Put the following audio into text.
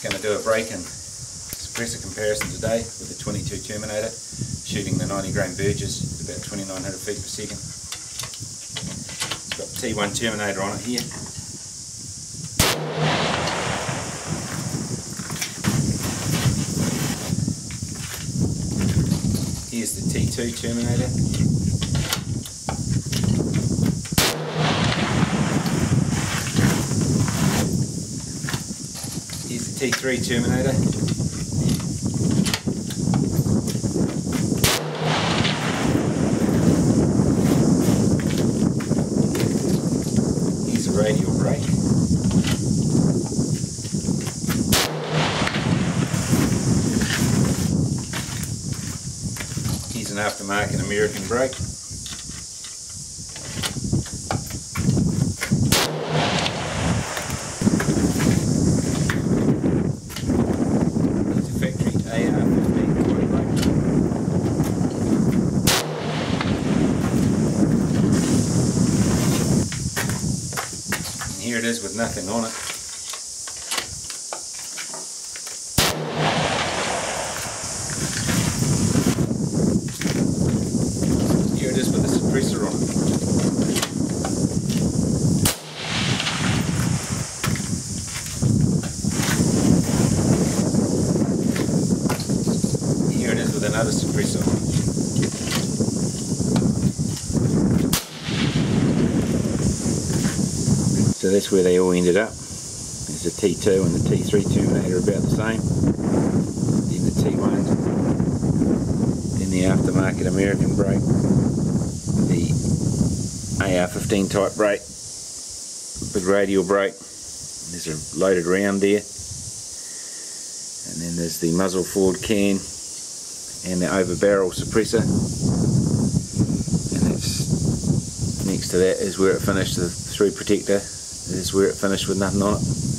going to do a brake and suppressor comparison today with the 22 Terminator, shooting the 90 grain Burgess at about 2900 feet per second. It's got the T1 Terminator on it here. Here's the T2 Terminator. Here's the T3 Terminator. Here's a radial brake. Here's an aftermarket American brake. Here it is with nothing on it. Here it is with the suppressor on it. Here it is with another suppressor on it. So that's where they all ended up. There's the T2 and the T3 Terminator about the same. Then the T1, then the aftermarket American brake, the AR-15 type brake, big radial brake. There's a loaded round there. And then there's the muzzle forward can and the over barrel suppressor. And that's next to that is where it finished, the through protector. This is where it finished with nothing on it.